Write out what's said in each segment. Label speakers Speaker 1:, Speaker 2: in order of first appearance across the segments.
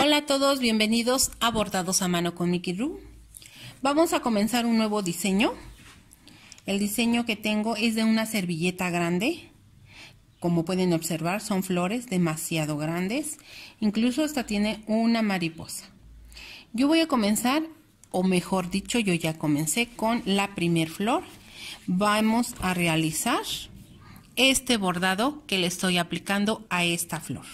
Speaker 1: Hola a todos, bienvenidos a Bordados a Mano con Miki Ru. Vamos a comenzar un nuevo diseño. El diseño que tengo es de una servilleta grande. Como pueden observar, son flores demasiado grandes. Incluso hasta tiene una mariposa. Yo voy a comenzar, o mejor dicho, yo ya comencé con la primer flor. Vamos a realizar este bordado que le estoy aplicando a esta flor.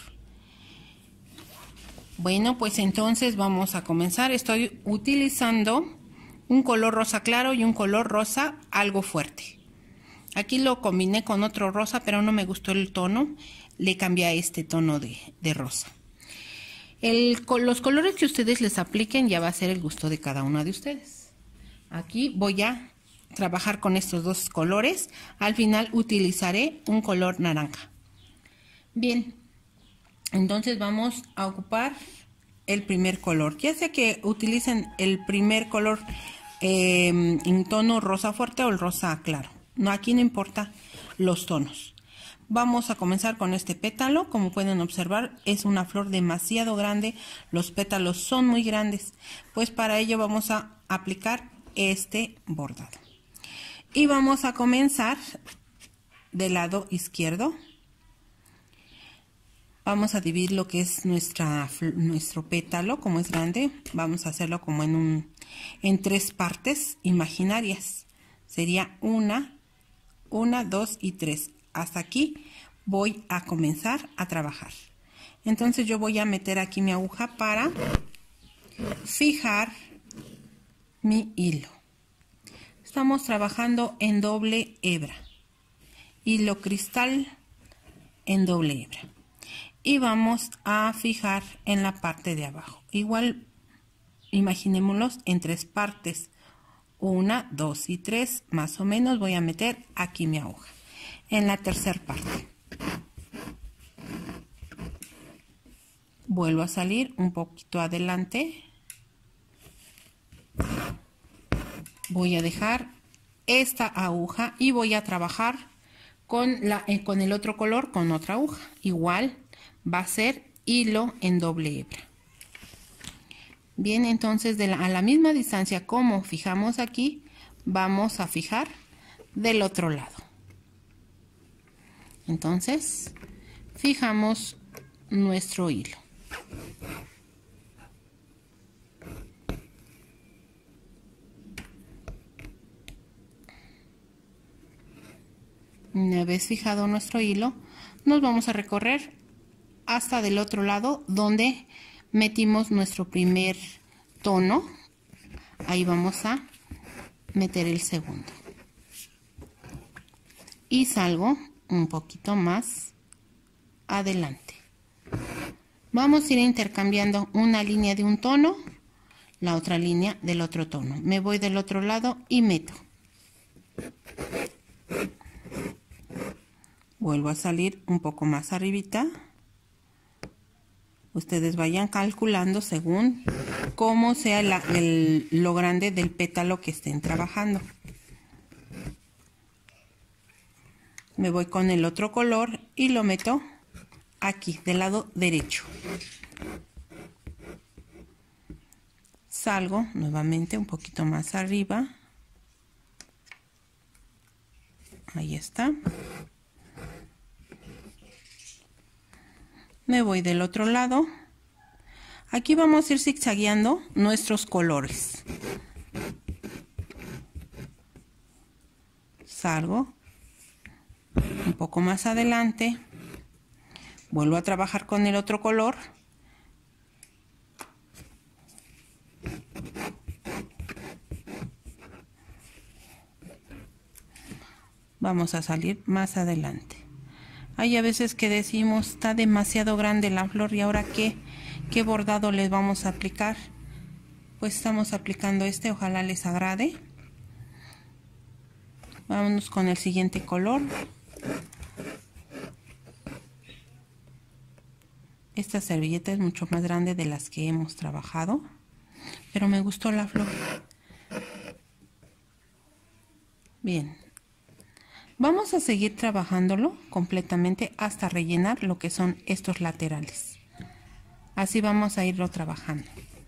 Speaker 1: Bueno, pues entonces vamos a comenzar. Estoy utilizando un color rosa claro y un color rosa algo fuerte. Aquí lo combiné con otro rosa, pero no me gustó el tono. Le cambié a este tono de rosa. Los colores que ustedes les apliquen ya va a ser el gusto de cada uno de ustedes. Aquí voy a trabajar con estos dos colores. Al final utilizaré un color naranja. Bien. Entonces vamos a ocupar el primer color. Ya sea que utilicen el primer color en tono rosa fuerte o el rosa claro. No, aquí no importa los tonos. Vamos a comenzar con este pétalo. Como pueden observar, es una flor demasiado grande. Los pétalos son muy grandes. Pues para ello vamos a aplicar este bordado. Y vamos a comenzar del lado izquierdo. Vamos a dividir lo que es nuestro pétalo, como es grande. Vamos a hacerlo como en tres partes imaginarias. Sería una, dos y tres. Hasta aquí voy a comenzar a trabajar. Entonces yo voy a meter aquí mi aguja para fijar mi hilo. Estamos trabajando en doble hebra. Hilo cristal en doble hebra. Y vamos a fijar en la parte de abajo. Igual, imaginémoslos en tres partes. 1, 2 y 3, más o menos voy a meter aquí mi aguja. En la tercera parte. Vuelvo a salir un poquito adelante. Voy a dejar esta aguja y voy a trabajar con el otro color con otra aguja. Igual. Va a ser hilo en doble hebra. Bien, entonces a la misma distancia como fijamos aquí, vamos a fijar del otro lado. Entonces, fijamos nuestro hilo. Una vez fijado nuestro hilo, nos vamos a recorrer hasta del otro lado donde metimos nuestro primer tono. Ahí vamos a meter el segundo y salgo un poquito más adelante. Vamos a ir intercambiando una línea de un tono, la otra línea del otro tono. Me voy del otro lado y meto. Vuelvo a salir un poco más arribita. Ustedes vayan calculando según cómo sea lo grande del pétalo que estén trabajando. Me voy con el otro color y lo meto aquí, del lado derecho. Salgo nuevamente un poquito más arriba. Ahí está. Me voy del otro lado. Aquí vamos a ir zigzagueando nuestros colores. Salgo un poco más adelante. Vuelvo a trabajar con el otro color. Vamos a salir más adelante. Hay a veces que decimos, está demasiado grande la flor, y ahora ¿qué bordado les vamos a aplicar? Pues estamos aplicando este, ojalá les agrade. Vámonos con el siguiente color. Esta servilleta es mucho más grande de las que hemos trabajado, pero me gustó la flor. Bien. Vamos a seguir trabajándolo completamente hasta rellenar lo que son estos laterales. Así vamos a irlo trabajando.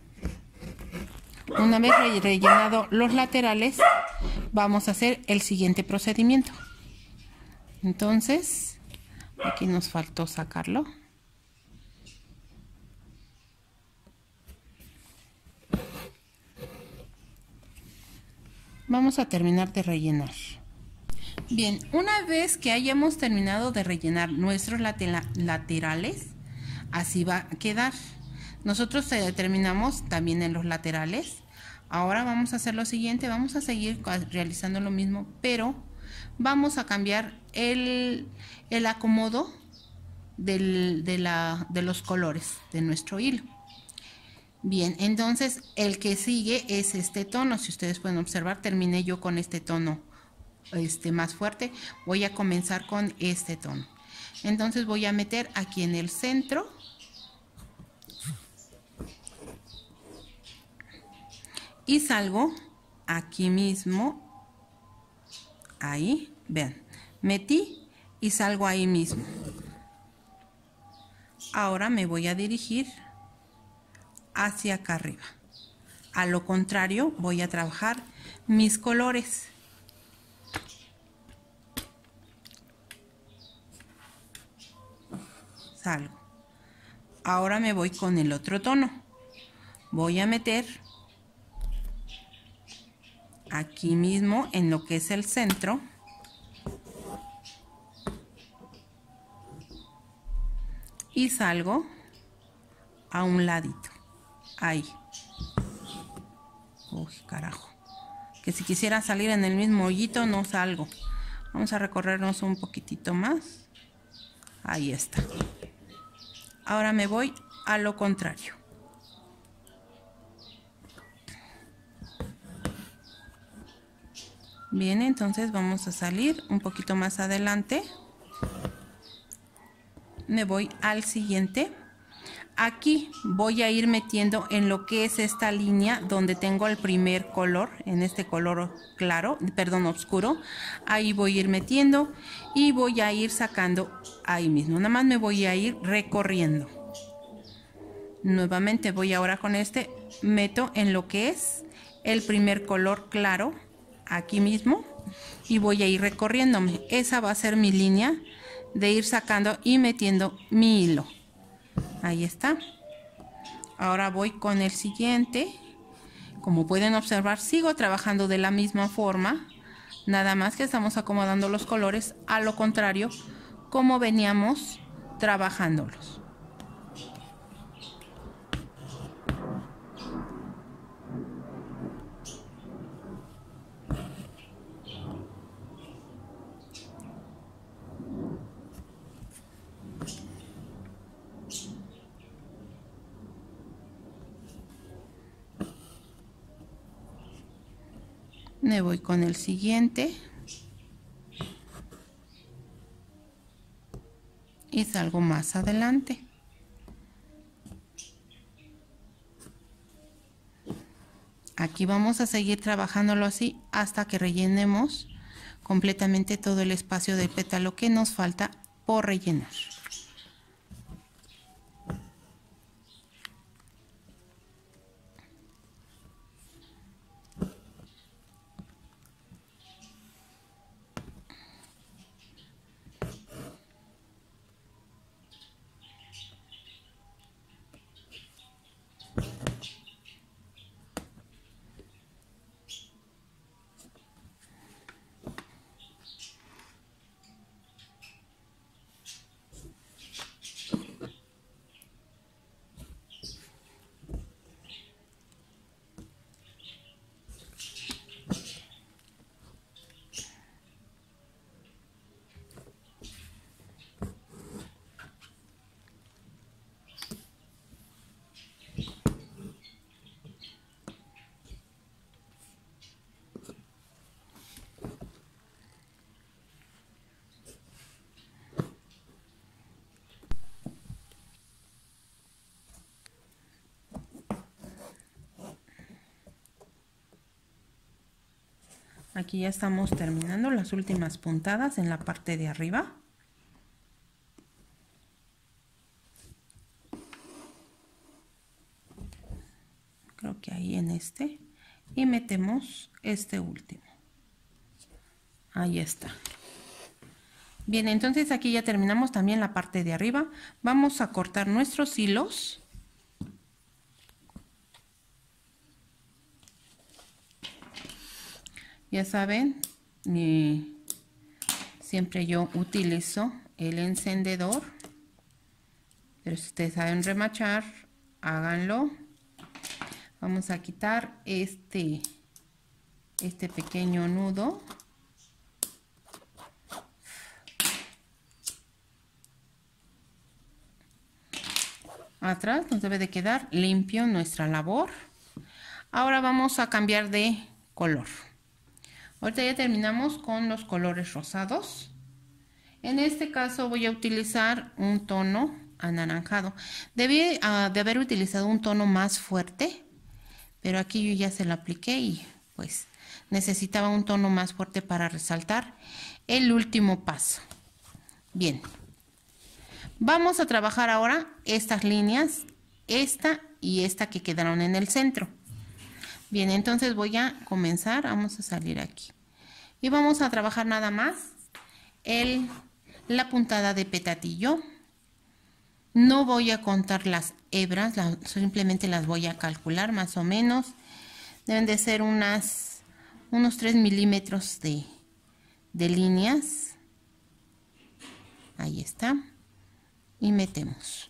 Speaker 1: Una vez rellenado los laterales, vamos a hacer el siguiente procedimiento. Entonces, aquí nos faltó sacarlo. Vamos a terminar de rellenar. Bien, una vez que hayamos terminado de rellenar nuestros laterales, así va a quedar. Nosotros terminamos también en los laterales. Ahora vamos a hacer lo siguiente, vamos a seguir realizando lo mismo, pero vamos a cambiar el acomodo de los colores de nuestro hilo. Bien, entonces el que sigue es este tono. Si ustedes pueden observar, terminé yo con este tono más fuerte. Voy a comenzar con este tono. Entonces voy a meter aquí en el centro. Y salgo aquí mismo. Ahí, vean. Metí y salgo ahí mismo. Ahora me voy a dirigir hacia acá arriba. A lo contrario, voy a trabajar mis colores. Salgo. Ahora me voy con el otro tono. Voy a meter aquí mismo en lo que es el centro. Y salgo a un ladito. Ahí. Uy, carajo. Que si quisiera salir en el mismo hoyito no salgo. Vamos a recorrernos un poquitito más. Ahí está. Ahora me voy a lo contrario. Bien, entonces vamos a salir un poquito más adelante. Me voy al siguiente. Aquí voy a ir metiendo en lo que es esta línea donde tengo el primer color, en este color claro, perdón, oscuro. Ahí voy a ir metiendo y voy a ir sacando ahí mismo. Nada más me voy a ir recorriendo. Nuevamente voy ahora con este, meto en lo que es el primer color claro, aquí mismo, y voy a ir recorriéndome. Esa va a ser mi línea de ir sacando y metiendo mi hilo. Ahí está. Ahora voy con el siguiente. Como pueden observar, sigo trabajando de la misma forma, nada más que estamos acomodando los colores a lo contrario como veníamos trabajándolos. Me voy con el siguiente y salgo más adelante. Aquí vamos a seguir trabajándolo así hasta que rellenemos completamente todo el espacio del pétalo que nos falta por rellenar. Aquí ya estamos terminando las últimas puntadas en la parte de arriba. creo que ahí en este, y metemos este último. Ahí está. Bien, entonces aquí ya terminamos también la parte de arriba. Vamos a cortar nuestros hilos. Ya saben, siempre yo utilizo el encendedor, pero si ustedes saben remachar, háganlo. Vamos a quitar este pequeño nudo. Atrás nos debe de quedar limpio nuestra labor. Ahora vamos a cambiar de color. Ahorita ya terminamos con los colores rosados. En este caso voy a utilizar un tono anaranjado. Debí de haber utilizado un tono más fuerte, pero aquí yo ya se lo apliqué y pues necesitaba un tono más fuerte para resaltar el último paso. Bien. Vamos a trabajar ahora estas líneas, esta y esta que quedaron en el centro. Bien, entonces voy a comenzar, vamos a salir aquí. Y vamos a trabajar nada más la puntada de petatillo. No voy a contar las hebras, simplemente las voy a calcular más o menos. Deben de ser unos 3 milímetros de líneas. Ahí está. Y metemos.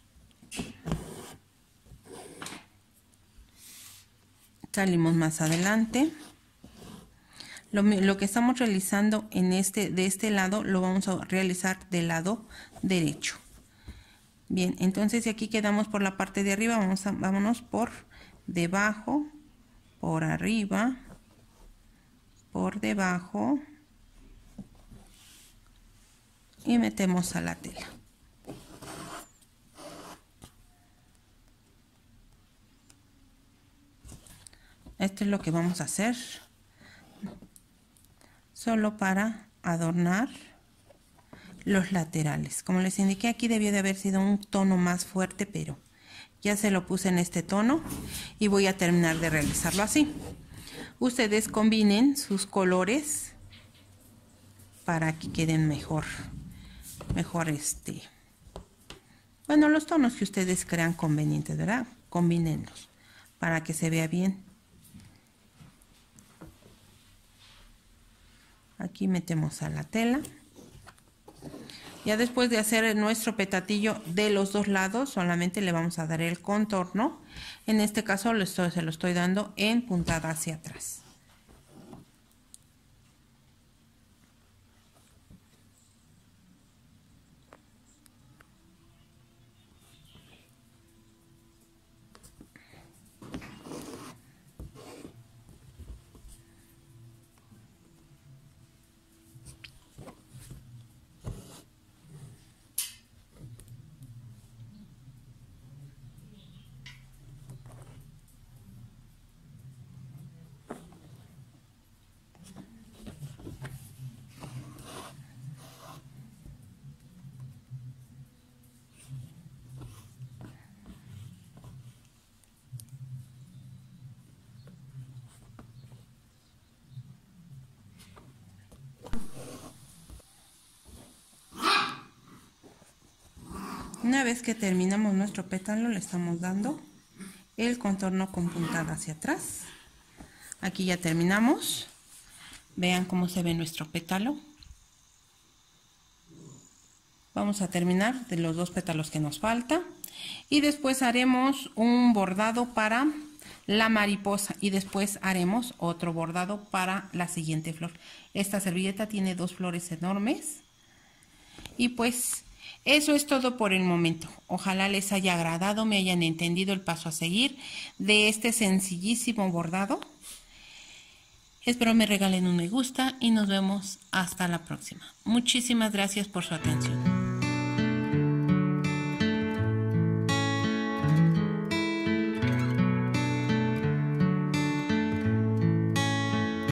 Speaker 1: Salimos más adelante. Lo que estamos realizando de este lado lo vamos a realizar del lado derecho. Bien, entonces si aquí quedamos por la parte de arriba, vámonos por debajo, por arriba, por debajo y metemos a la tela. Esto es lo que vamos a hacer, solo para adornar los laterales. Como les indiqué, aquí debió de haber sido un tono más fuerte, pero ya se lo puse en este tono y voy a terminar de realizarlo así. Ustedes combinen sus colores para que queden mejor bueno, los tonos que ustedes crean convenientes, ¿verdad? Combínenlos para que se vea bien. Aquí metemos a la tela. Ya después de hacer nuestro petatillo de los dos lados, solamente le vamos a dar el contorno. En este caso se lo estoy dando en puntada hacia atrás. Una vez que terminamos nuestro pétalo, le estamos dando el contorno con puntada hacia atrás. Aquí ya terminamos. Vean cómo se ve nuestro pétalo. Vamos a terminar de los dos pétalos que nos falta. Y después haremos un bordado para la mariposa. Y después haremos otro bordado para la siguiente flor. Esta servilleta tiene dos flores enormes. Y pues eso es todo por el momento. Ojalá les haya agradado, me hayan entendido el paso a seguir de este sencillísimo bordado. Espero me regalen un me gusta y nos vemos hasta la próxima. Muchísimas gracias por su atención.